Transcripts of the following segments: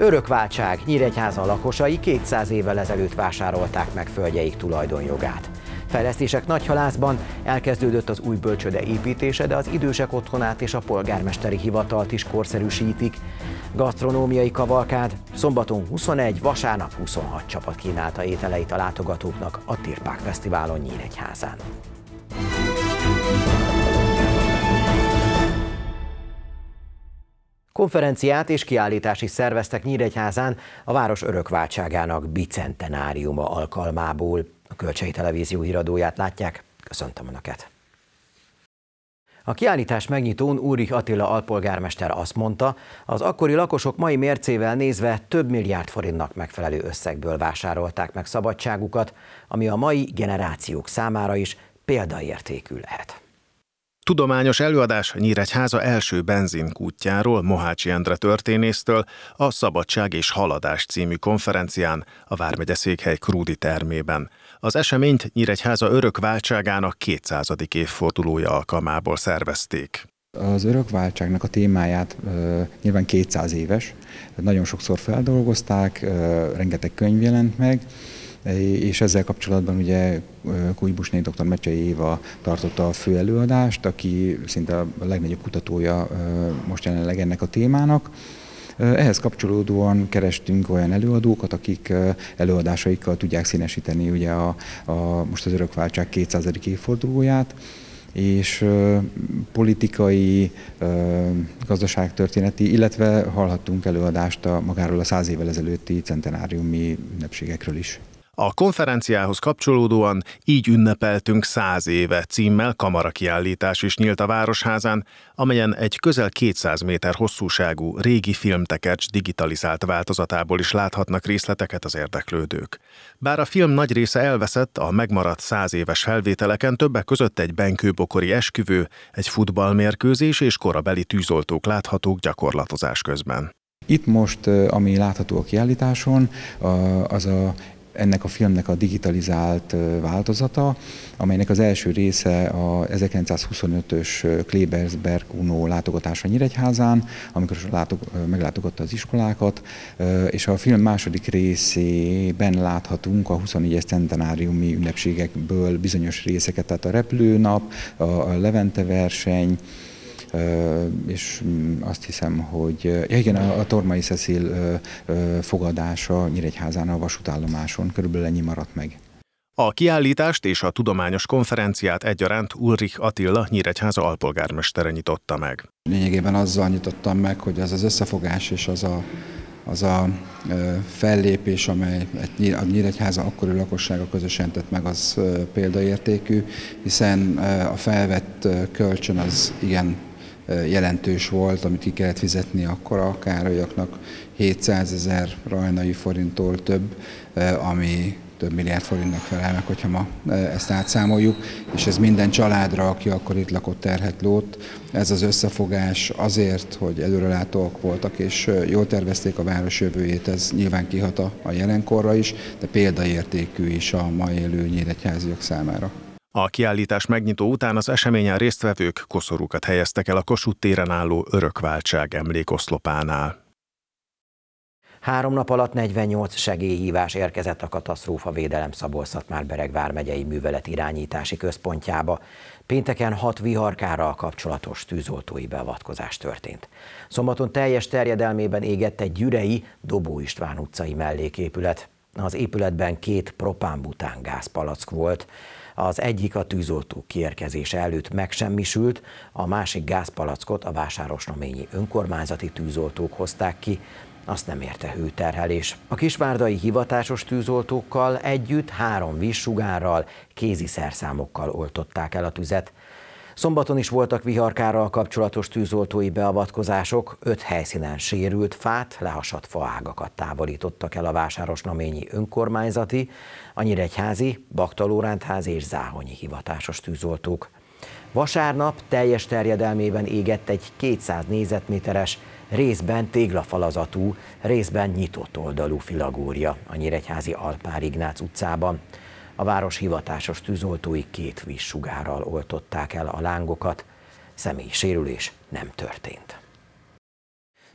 Örökváltság. Nyíregyháza lakosai 200 évvel ezelőtt vásárolták meg földjeik tulajdonjogát. Fejlesztések Nagyhalászban, elkezdődött az új bölcsőde építése, de az idősek otthonát és a polgármesteri hivatalt is korszerűsítik. Gasztronómiai kavalkád, szombaton 21, vasárnap 26 csapat kínálta ételeit a látogatóknak a Tirpák Fesztiválon Nyíregyházán. Konferenciát és kiállítást is szerveztek Nyíregyházán a város örökváltságának bicentenáriuma alkalmából. A Kölcsei Televízió híradóját látják. Köszöntöm Önöket! A kiállítás megnyitón Ulrich Attila alpolgármester azt mondta, az akkori lakosok mai mércével nézve több milliárd forintnak megfelelő összegből vásárolták meg szabadságukat, ami a mai generációk számára is példaértékű lehet. Tudományos előadás Nyíregyháza első benzinkútjáról Mohácsi Endre történésztől a Szabadság és Haladás című konferencián a vármegyeszékhely Krúdi termében. Az eseményt Nyíregyháza örökváltságának 200. évfordulója alkalmából szervezték. Az örökváltságnak a témáját nyilván 200 éves, nagyon sokszor feldolgozták, rengeteg könyv jelent meg, és ezzel kapcsolatban ugye Kújbusné dr. Mecsei Éva tartotta a fő előadást, aki szinte a legnagyobb kutatója most jelenleg ennek a témának. Ehhez kapcsolódóan kerestünk olyan előadókat, akik előadásaikkal tudják színesíteni ugye most az örökváltság 200. évfordulóját, és politikai, gazdaságtörténeti, illetve hallhattunk előadást magáról a 100 évvel ezelőtti centenáriumi ünnepségekről is. A konferenciához kapcsolódóan Így ünnepeltünk 100 éve címmel kamarakiállítás is nyílt a Városházán, amelyen egy közel 200 méter hosszúságú régi filmtekercs digitalizált változatából is láthatnak részleteket az érdeklődők. Bár a film nagy része elveszett, a megmaradt 100 éves felvételeken többek között egy benkőbokori esküvő, egy futballmérkőzés és korabeli tűzoltók láthatók gyakorlatozás közben. Itt most, ami látható a kiállításon, ennek a filmnek a digitalizált változata, amelynek az első része a 1925-ös Klebersberg Uno látogatása Nyíregyházán, amikor meglátogatta az iskolákat, és a film második részében láthatunk a 24-es centenáriumi ünnepségekből bizonyos részeket, tehát a repülőnap, a Levente verseny, és azt hiszem, hogy a Tormai Cecil fogadása Nyíregyházán a vasútállomáson, körülbelül ennyi maradt meg. A kiállítást és a tudományos konferenciát egyaránt Ulrich Attila Nyíregyháza alpolgármestere nyitotta meg. Lényegében azzal nyitottam meg, hogy az összefogás és az a fellépés, amely a Nyíregyháza akkori lakossága közösen tett meg, az példaértékű, hiszen a felvett kölcsön az igen jelentős volt, amit ki kellett fizetni akkor a károlyaknak 700 000 rajnai forinttól több, ami több milliárd forintnak felel meg, hogyha ma ezt átszámoljuk, és ez minden családra, aki akkor itt lakott, terhet lót. Ez az összefogás azért, hogy előrelátóak voltak, és jól tervezték a város jövőjét, ez nyilván kihat a jelenkorra is, de példaértékű is a ma élő nyíregyháziak számára. A kiállítás megnyitó után az eseményen résztvevők koszorúkat helyeztek el a Kossuth téren álló Örökváltság emlékoszlopánál. 3 nap alatt 48 segélyhívás érkezett a katasztrófavédelem Szabolcs-Szatmár-Bereg vármegyei műveletirányítási központjába. Pénteken 6 viharkárral kapcsolatos tűzoltói beavatkozás történt. Szombaton teljes terjedelmében égett egy gyürei Dobó István utcai melléképület. Az épületben 2 propán-bután gázpalack volt. Az egyik a tűzoltók kiérkezése előtt megsemmisült, a másik gázpalackot a vásárosnaményi önkormányzati tűzoltók hozták ki, azt nem érte hőterhelés. A kisvárdai hivatásos tűzoltókkal együtt 3 vízsugárral, kézi szerszámokkal oltották el a tüzet. Szombaton is voltak viharkárral kapcsolatos tűzoltói beavatkozások, 5 helyszínen sérült fát, lehasadt faágakat távolítottak el a vásárosnaményi önkormányzati, a nyíregyházi, Bakta-Lórántházi és záhonyi hivatásos tűzoltók. Vasárnap teljes terjedelmében égett egy 200 négyzetméteres, részben téglafalazatú, részben nyitott oldalú filagória a nyíregyházi Alpár Ignác utcában. A város hivatásos tűzoltói 2 vízsugárral oltották el a lángokat, személyi sérülés nem történt.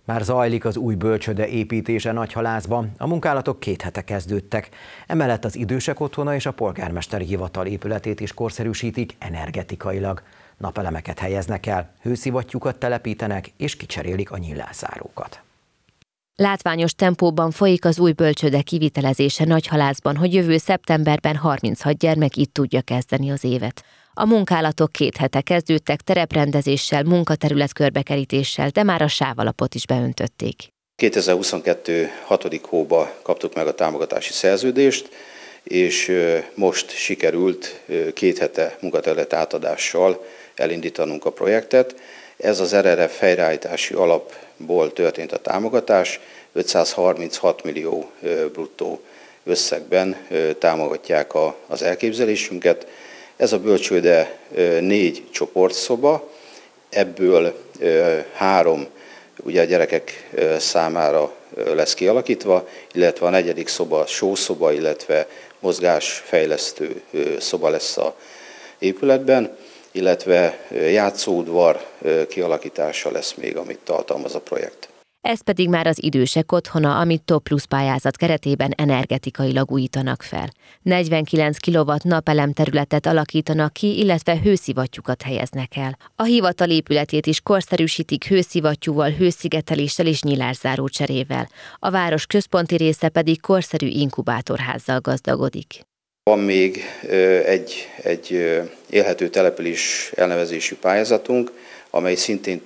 Már zajlik az új bölcsőde építése Nagyhalászban, a munkálatok 2 hete kezdődtek. Emellett az idősek otthona és a polgármesteri hivatal épületét is korszerűsítik energetikailag. Napelemeket helyeznek el, hőszivattyúkat telepítenek és kicserélik a nyílászárókat. Látványos tempóban folyik az új bölcsőde kivitelezése Nagyhalászban, hogy jövő szeptemberben 36 gyermek itt tudja kezdeni az évet. A munkálatok 2 hete kezdődtek tereprendezéssel, munkaterület körbekerítéssel, de már a sávalapot is beöntötték. 2022. 6. hóba kaptuk meg a támogatási szerződést, és most sikerült 2 hete munkaterület átadással elindítanunk a projektet. Ez az RRF helyreállítási alapból történt a támogatás, 536 millió bruttó összegben támogatják az elképzelésünket. Ez a bölcsőde 4 csoportszoba, ebből 3 ugye a gyerekek számára lesz kialakítva, illetve a 4. szoba sószoba, illetve mozgásfejlesztő szoba lesz az épületben, illetve játszóudvar kialakítása lesz még, amit tartalmaz a projekt. Ez pedig már az idősek otthona, amit Top Plus pályázat keretében energetikailag újítanak fel. 49 kW napelem területet alakítanak ki, illetve hőszivattyúkat helyeznek el. A hivatal épületét is korszerűsítik hőszivattyúval, hőszigeteléssel és nyilászáró cserével. A város központi része pedig korszerű inkubátorházzal gazdagodik. Van még egy élhető település elnevezésű pályázatunk, amely szintén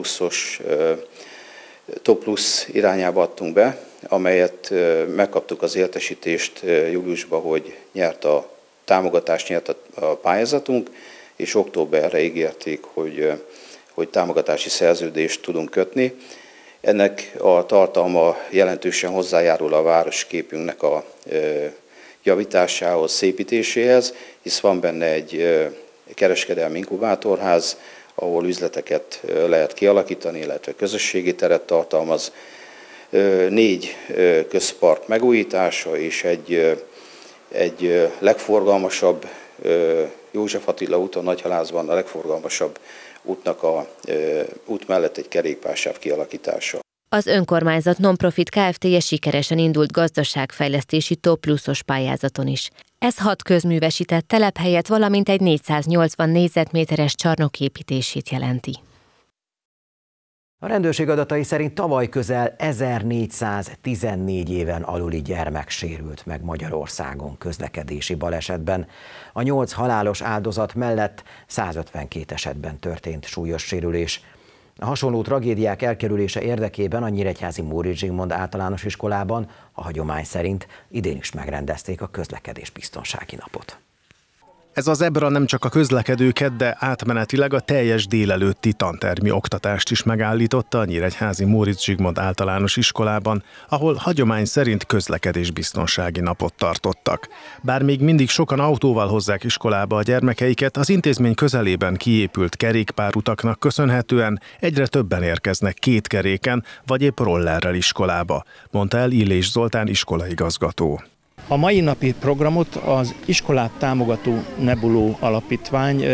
Top Plus irányába adtunk be, amelyet megkaptuk az értesítést júliusban, hogy támogatást nyert a pályázatunk, és októberre ígérték, hogy támogatási szerződést tudunk kötni. Ennek a tartalma jelentősen hozzájárul a városképünknek a javításához, szépítéséhez, hisz van benne egy kereskedelmi inkubátorház, ahol üzleteket lehet kialakítani, illetve közösségi teret tartalmaz, 4 közpark megújítása és egy legforgalmasabb, József Attila úton Nagyhalászban a legforgalmasabb út mellett egy kerékpársáv kialakítása. Az önkormányzat non-profit Kft. Sikeresen indult gazdaságfejlesztési Top Plusos pályázaton is. Ez 6 közművesített telephelyet, valamint egy 480 négyzetméteres csarnok építését jelenti. A rendőrség adatai szerint tavaly közel 1414 éven aluli gyermek sérült meg Magyarországon közlekedési balesetben. A 8 halálos áldozat mellett 152 esetben történt súlyos sérülés. A hasonló tragédiák elkerülése érdekében a nyíregyházi Móricz Zsigmond általános iskolában a hagyomány szerint idén is megrendezték a közlekedésbiztonsági napot. Ez az EBRA nem csak a közlekedőket, de átmenetileg a teljes délelőtti tantermi oktatást is megállította a nyíregyházi Móricz Zsigmond általános iskolában, ahol hagyomány szerint közlekedésbiztonsági napot tartottak. Bár még mindig sokan autóval hozzák iskolába a gyermekeiket, az intézmény közelében kiépült kerékpárutaknak köszönhetően egyre többen érkeznek 2 keréken vagy épp rollerrel iskolába, mondta el Illés Zoltán iskolaigazgató. A mai napi programot az iskolát támogató Nebuló Alapítvány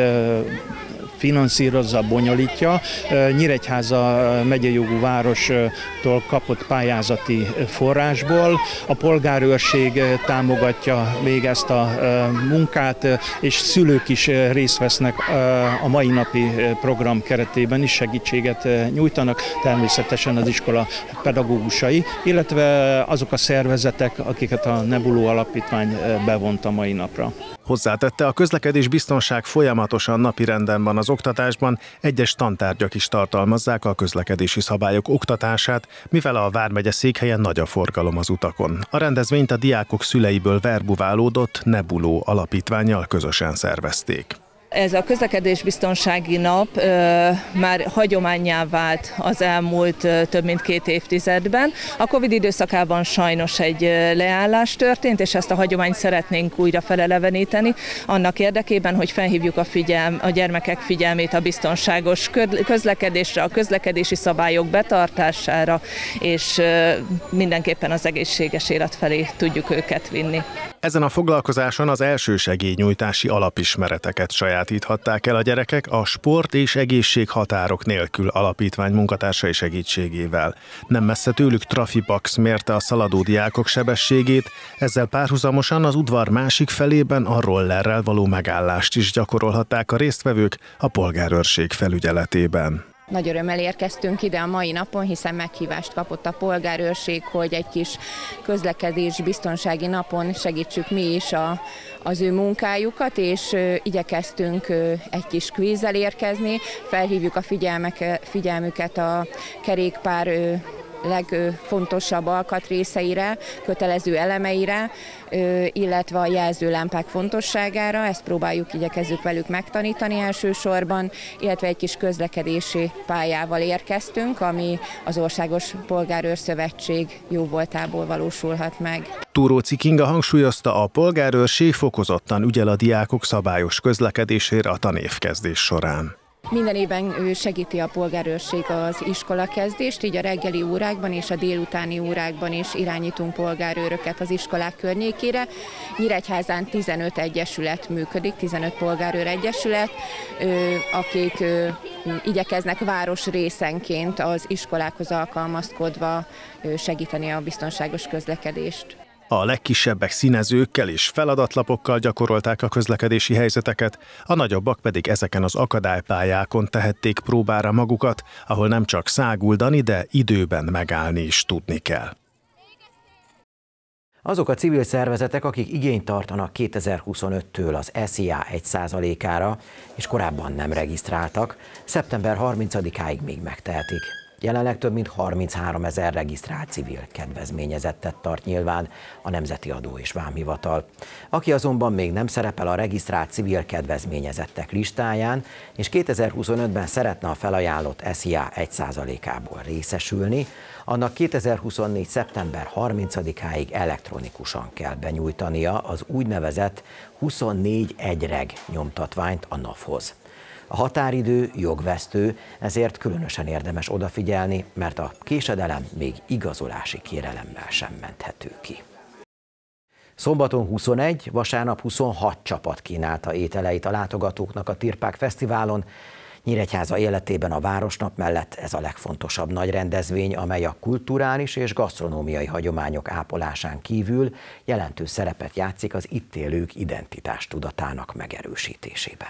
finanszírozza, bonyolítja. Nyíregyháza megyei jogú várostól kapott pályázati forrásból. A polgárőrség támogatja még ezt a munkát, és szülők is részt vesznek a mai napi program keretében is, segítséget nyújtanak, természetesen az iskola pedagógusai, illetve azok a szervezetek, akiket a Nebuló Alapítvány bevont a mai napra. Hozzátette, a közlekedésbiztonság folyamatosan napirenden van az oktatásban, egyes tantárgyak is tartalmazzák a közlekedési szabályok oktatását, mivel a vármegye székhelyen nagy a forgalom az utakon. A rendezvényt a diákok szüleiből verbuválódott Nebuló Alapítvánnyal közösen szervezték. Ez a közlekedésbiztonsági nap már hagyománnyá vált az elmúlt több mint 2 évtizedben. A Covid időszakában sajnos egy leállás történt, és ezt a hagyományt szeretnénk újra feleleveníteni, annak érdekében, hogy felhívjuk a gyermekek figyelmét a biztonságos közlekedésre, a közlekedési szabályok betartására, és mindenképpen az egészséges élet felé tudjuk őket vinni. Ezen a foglalkozáson az elsősegélynyújtási alapismereteket sajátíthatták el a gyerekek a Sport és Egészség Határok Nélkül alapítvány munkatársai segítségével. Nem messze tőlük trafipax mérte a szaladó diákok sebességét, ezzel párhuzamosan az udvar másik felében a rollerrel való megállást is gyakorolhatták a résztvevők a polgárőrség felügyeletében. Nagy örömmel érkeztünk ide a mai napon, hiszen meghívást kapott a polgárőrség, hogy egy kis közlekedés biztonsági napon segítsük mi is az ő munkájukat, és igyekeztünk egy kis kvízzel érkezni, felhívjuk a figyelmüket a kerékpár legfontosabb alkatrészeire, kötelező elemeire, illetve a jelzőlámpák fontosságára. Ezt igyekezzük velük megtanítani elsősorban, illetve egy kis közlekedési pályával érkeztünk, ami az Országos Polgárőrszövetség jóvoltából valósulhat meg. Túróczy Kinga hangsúlyozta, a polgárőrség fokozottan ügyel a diákok szabályos közlekedésére a tanévkezdés során. Minden évben segíti a polgárőrség az iskolakezdést, így a reggeli órákban és a délutáni órákban is irányítunk polgárőröket az iskolák környékére. Nyíregyházán 15 egyesület működik, 15 polgárőr egyesület, akik igyekeznek városrészenként az iskolákhoz alkalmazkodva segíteni a biztonságos közlekedést. A legkisebbek színezőkkel és feladatlapokkal gyakorolták a közlekedési helyzeteket, a nagyobbak pedig ezeken az akadálypályákon tehették próbára magukat, ahol nem csak száguldani, de időben megállni is tudni kell. Azok a civil szervezetek, akik igényt tartanak 2025-től az SZIA 1%-ára, és korábban nem regisztráltak, szeptember 30-áig még megtehetik. Jelenleg több mint 33 000 regisztrált civil kedvezményezettet tart nyilván a Nemzeti Adó és Vámhivatal. Aki azonban még nem szerepel a regisztrált civil kedvezményezettek listáján, és 2025-ben szeretne a felajánlott SZIA 1%-ából részesülni, annak 2024. szeptember 30-áig elektronikusan kell benyújtania az úgynevezett 24 egyreg nyomtatványt a NAV-hoz. A határidő jogvesztő, ezért különösen érdemes odafigyelni, mert a késedelem még igazolási kérelemmel sem menthető ki. Szombaton 21, vasárnap 26 csapat kínálta ételeit a látogatóknak a Tirpák Fesztiválon. Nyíregyháza életében a Városnap mellett ez a legfontosabb nagy rendezvény, amely a kulturális és gasztronómiai hagyományok ápolásán kívül jelentős szerepet játszik az itt élők identitástudatának megerősítésében.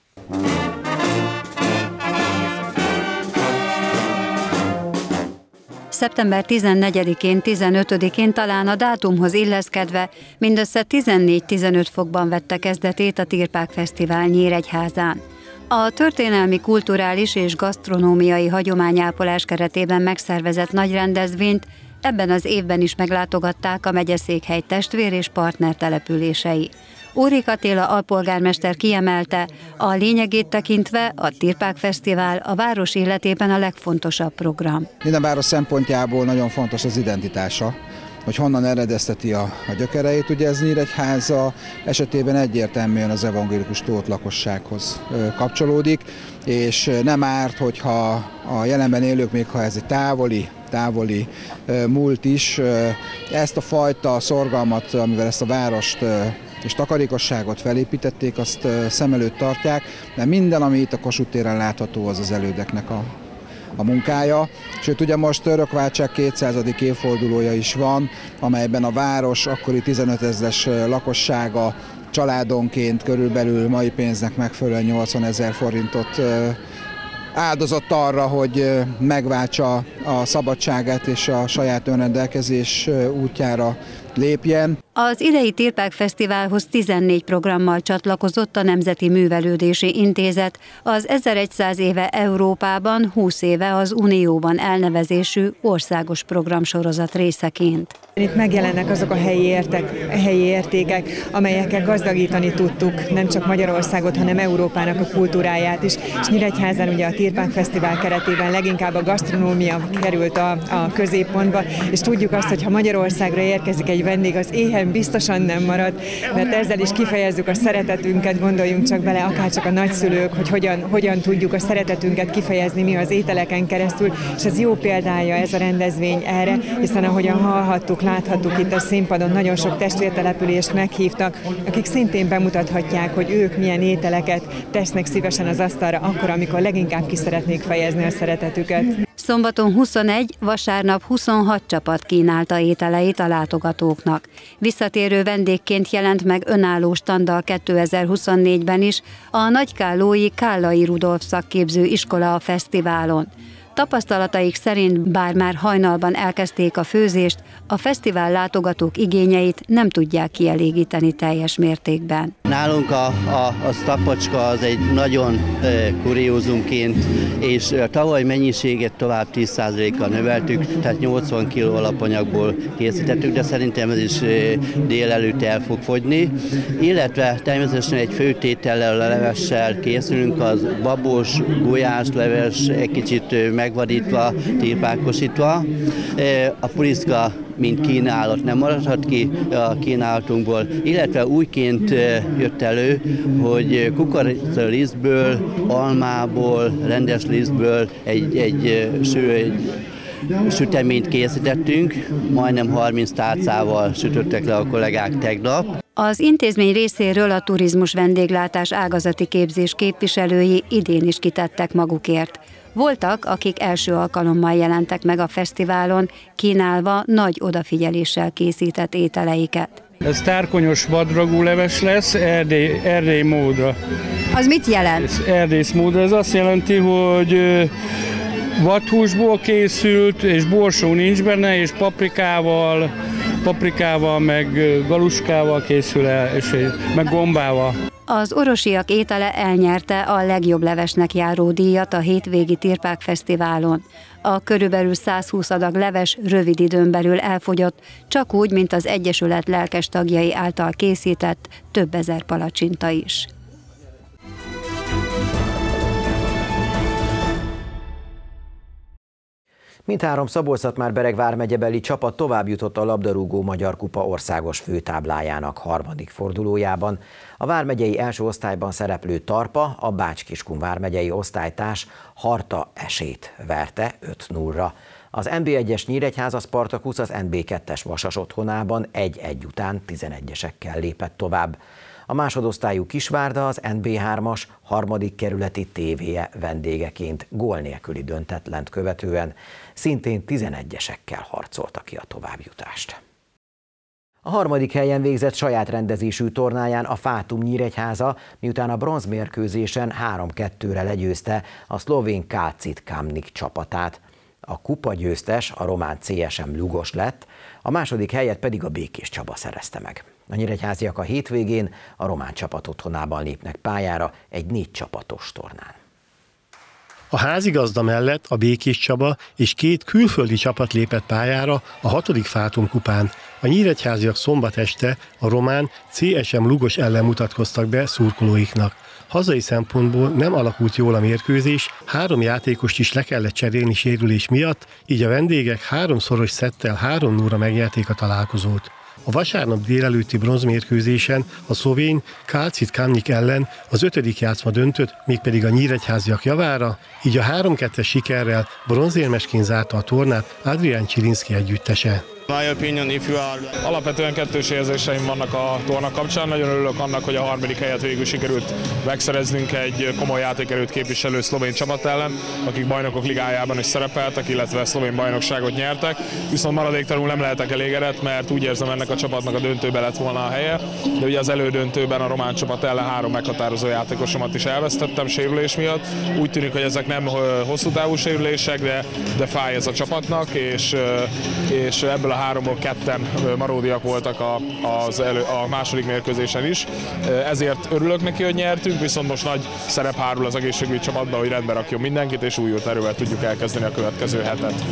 Szeptember 14-én, 15-én talán a dátumhoz illeszkedve mindössze 14-15 fokban vette kezdetét a Tirpák Fesztivál Nyíregyházán. A történelmi, kulturális és gasztronómiai hagyományápolás keretében megszervezett nagy rendezvényt ebben az évben is meglátogatták a megyeszékhely testvér és partner települései. Órik Attila alpolgármester kiemelte, a lényegét tekintve a Tirpák Fesztivál a város életében a legfontosabb program. Minden város szempontjából nagyon fontos az identitása, hogy honnan eredezteti a gyökereit. Ugye ez Nyíregyháza esetében egyértelműen az evangélikus tót lakossághoz kapcsolódik, és nem árt, hogyha a jelenben élők, még ha ez egy távoli múlt is, ezt a fajta szorgalmat, amivel ezt a várost és takarékosságot felépítették, azt szem előtt tartják, de minden, ami itt a Kossuth téren látható, az az elődeknek a munkája. Sőt, ugye most örökváltság 200. évfordulója is van, amelyben a város akkori 15 000-es lakossága családonként körülbelül mai pénznek megfelelően 80 000 forintot áldozott arra, hogy megváltsa a szabadságát és a saját önrendelkezés útjára lépjen. Az idei Tirpák Fesztiválhoz 14 programmal csatlakozott a Nemzeti Művelődési Intézet, az 1100 éve Európában, 20 éve az Unióban elnevezésű országos programsorozat részeként. Itt megjelennek azok a helyi értékek, amelyekkel gazdagítani tudtuk nem csak Magyarországot, hanem Európának a kultúráját is. És Nyíregyházán ugye a Tirpák Fesztivál keretében leginkább a gasztronómia került a középpontba, és tudjuk azt, hogy ha Magyarországra érkezik egy vendég, az éhen biztosan nem marad, mert ezzel is kifejezzük a szeretetünket, gondoljunk csak bele, akárcsak a nagyszülők, hogy hogyan tudjuk a szeretetünket kifejezni mi az ételeken keresztül, és ez jó példája ez a rendezvény erre, hiszen ahogyan hallhattuk, láthattuk itt a színpadon, nagyon sok testvértelepülést meghívtak, akik szintén bemutathatják, hogy ők milyen ételeket tesznek szívesen az asztalra akkor, amikor leginkább ki szeretnék fejezni a szeretetüket. Szombaton 21, vasárnap 26 csapat kínálta ételeit a látogatóknak. Visszatérő vendégként jelent meg önálló standal 2024-ben is a Nagykállói Kállai Rudolf szakképző iskola a fesztiválon. Tapasztalataik szerint, bár már hajnalban elkezdték a főzést, a fesztivál látogatók igényeit nem tudják kielégíteni teljes mértékben. Nálunk a sztapocska az egy nagyon kuriózumként, és tavaly mennyiséget tovább 10%-kal növeltük, tehát 80 kg alapanyagból készítettük, de szerintem ez is délelőtt el fog fogyni. Illetve természetesen egy főtétellel, a levessel készülünk, az babos, gulyás leves, egy kicsit megvadítva, tírpákosítva. A puliszka, mint kínálat nem maradhat ki a kínálatunkból, illetve újként jött elő, hogy kukoricalisztből, almából, rendes lisztből egy süteményt készítettünk, majdnem 30 tálcával sütöttek le a kollégák tegnap. Az intézmény részéről a turizmus vendéglátás ágazati képzés képviselői idén is kitettek magukért. Voltak, akik első alkalommal jelentek meg a fesztiválon, kínálva nagy odafigyeléssel készített ételeiket. Ez tárkonyos vadragú leves lesz, erdély módra. Az mit jelent? Erdély módra, ez azt jelenti, hogy vadhúsból készült, és borsó nincs benne, és paprikával, meg galuskával készül el, és meg gombával. Az orosiak étele elnyerte a legjobb levesnek járó díjat a hétvégi Tirpák Fesztiválon. A körülbelül 120 adag leves rövid időn belül elfogyott, csak úgy, mint az Egyesület lelkes tagjai által készített több ezer palacsinta is. Mindhárom Szabolcs-Szatmár-Bereg vármegyebeli csapat tovább jutott a labdarúgó Magyar Kupa országos főtáblájának harmadik fordulójában. A vármegyei első osztályban szereplő Tarpa a Bács-Kiskun vármegyei osztálytárs Harta Esét verte 5-0-ra. Az NB1-es Nyíregyháza Spartakusz az NB2-es Vasas otthonában 1-1 után 11-esekkel lépett tovább. A másodosztályú Kisvárda az NB3-as harmadik kerületi tévéje vendégeként gól nélküli döntetlent követően szintén 11-esekkel harcolta ki a továbbjutást. A harmadik helyen végzett saját rendezésű tornáján a Fátum Nyíregyháza, miután a bronzmérkőzésen 3-2-re legyőzte a szlovén Kácit Kamnik csapatát. A kupa győztes, a román CSM Lugos lett, a második helyet pedig a Békés Csaba szerezte meg. A nyíregyháziak a hétvégén a román csapat otthonában lépnek pályára egy 4 csapatos tornán. A házigazda mellett a Békés Csaba és 2 külföldi csapat lépett pályára a 6. Fátum kupán. A nyíregyháziak szombat este a román CSM Lugos ellen mutatkoztak be szurkolóiknak. Hazai szempontból nem alakult jól a mérkőzés, 3 játékost is le kellett cserélni sérülés miatt, így a vendégek 3-szoros szettel 3-0-ra megnyerték a találkozót. A vasárnap délelőtti bronzmérkőzésen a szlovén Kácit Kamnik ellen az 5. játszma döntött, mégpedig a nyíregyháziak javára, így a 3-2-es sikerrel bronzérmesként zárta a tornát Adrián Csilinszki együttese. Alapvetően kettős érzéseim vannak a torna kapcsán. Nagyon örülök annak, hogy a harmadik helyet végül sikerült megszereznünk egy komoly játékerőt képviselő szlovén csapat ellen, akik bajnokok ligájában is szerepeltek, illetve szlovén bajnokságot nyertek. Viszont maradéktalanul nem lehetek elégedett, mert úgy érzem, ennek a csapatnak a döntőbe lett volna a helye. De ugye az elődöntőben a román csapat ellen 3 meghatározó játékosomat is elvesztettem sérülés miatt. Úgy tűnik, hogy ezek nem hosszú távú sérülések, de fáj ez a csapatnak, és ebből a 3-ból 2-en maródiak voltak a második mérkőzésen is. Ezért örülök neki, hogy nyertünk, viszont most nagy szerep hárul az egészségügyi csapatban, hogy rendbe rakjon mindenkit, és újult erővel tudjuk elkezdeni a következő hetet.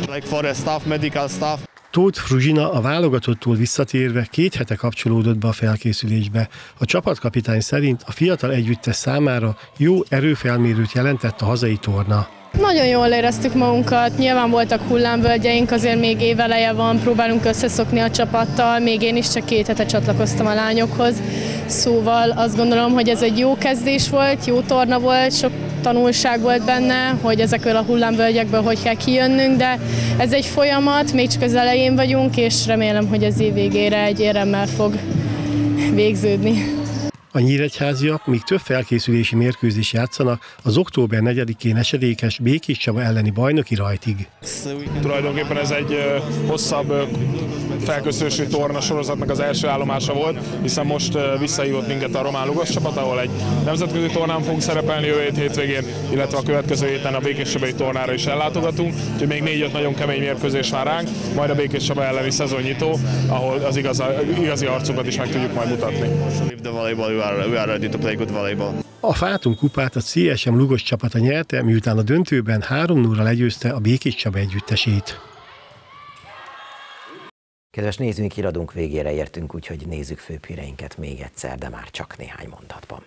Tóth Fruzsina a válogatottól visszatérve 2 hete kapcsolódott be a felkészülésbe. A csapatkapitány szerint a fiatal együttes számára jó erőfelmérőt jelentett a hazai torna. Nagyon jól éreztük magunkat, nyilván voltak hullámvölgyeink, azért még éveleje van, próbálunk összeszokni a csapattal, még én is csak 2 hete csatlakoztam a lányokhoz, szóval azt gondolom, hogy ez egy jó kezdés volt, jó torna volt, sok tanulság volt benne, hogy ezekből a hullámvölgyekből hogy kell kijönnünk, de ez egy folyamat, még csak az elején vagyunk, és remélem, hogy az év végére egy éremmel fog végződni. A nyíregyháziak még több felkészülési mérkőzést játszanak az október 4-én esedékes Békés Csaba elleni bajnoki rajtig. Tulajdonképpen ez egy hosszabb felkészülési torna sorozatnak az első állomása volt, hiszen most visszahívott minket a román Lugos csapat, ahol egy nemzetközi tornán fogunk szerepelni jövő hétvégén, illetve a következő héten a Békés Csabai tornára is ellátogatunk, úgyhogy még 4-5 nagyon kemény mérkőzés vár ránk, majd a Békés Csaba elleni szezonnyitó, ahol az igazi arcunkat is meg tudjuk majd mutatni. A Fátum kupát a CSM Lugos csapata nyerte, miután a döntőben 3-0-ra legyőzte a Békés Csaba együttesét. Kedves nézőink, híradónk végére értünk, úgyhogy nézzük főbb híreinket még egyszer, de már csak néhány mondatban.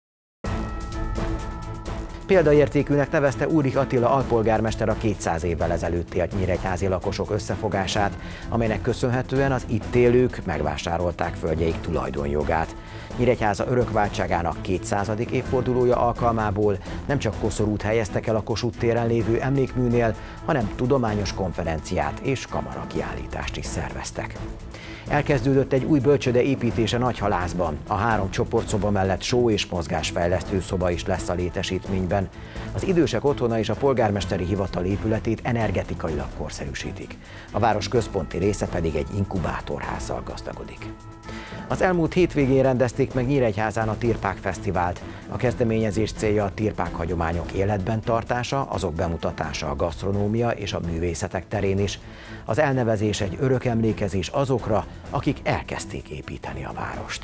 Példaértékűnek nevezte Úrik Attila alpolgármester a 200 évvel ezelőtt élt nyíregyházi lakosok összefogását, amelynek köszönhetően az itt élők megvásárolták földjeik tulajdonjogát. Nyíregyháza örökváltságának 200. évfordulója alkalmából nem csak koszorút helyeztek el a Kossuth téren lévő emlékműnél, hanem tudományos konferenciát és kamarakiállítást is szerveztek. Elkezdődött egy új bölcsőde építése Nagyhalászban. A 3 csoportszoba mellett só- és mozgásfejlesztő szoba is lesz a létesítményben. Az idősek otthona és a polgármesteri hivatal épületét energetikailag korszerűsítik. A város központi része pedig egy inkubátorházzal gazdagodik. Az elmúlt hétvégén rendezték meg Nyíregyházán a Tirpák Fesztivált. A kezdeményezés célja a tirpák hagyományok életben tartása, azok bemutatása a gasztronómia és a művészetek terén is. Az elnevezés egy örök emlékezés azokra, akik elkezdték építeni a várost.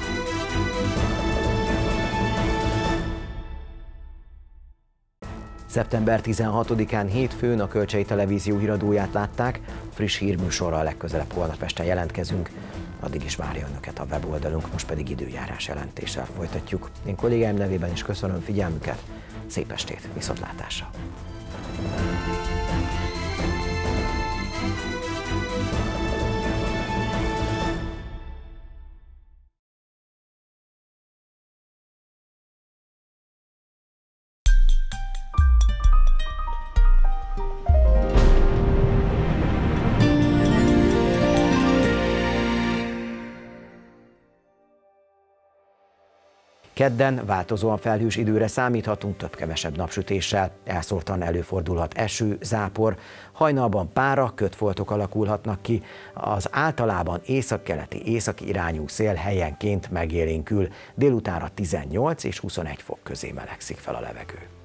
Szeptember 16-án hétfőn a Kölcsei Televízió híradóját látták, friss hírműsorral legközelebb holnap este jelentkezünk. Addig is várja önöket a weboldalunk, most pedig időjárás jelentéssel folytatjuk. Én kollégáim nevében is köszönöm figyelmüket, szép estét, viszontlátásra! Kedden változóan felhős időre számíthatunk, több-kevesebb napsütéssel, elszórtan előfordulhat eső, zápor, hajnalban pára, kötfoltok alakulhatnak ki, az általában északkeleti, északi irányú szél helyenként megélénkül, délutánra 18 és 21 fok közé melegszik fel a levegő.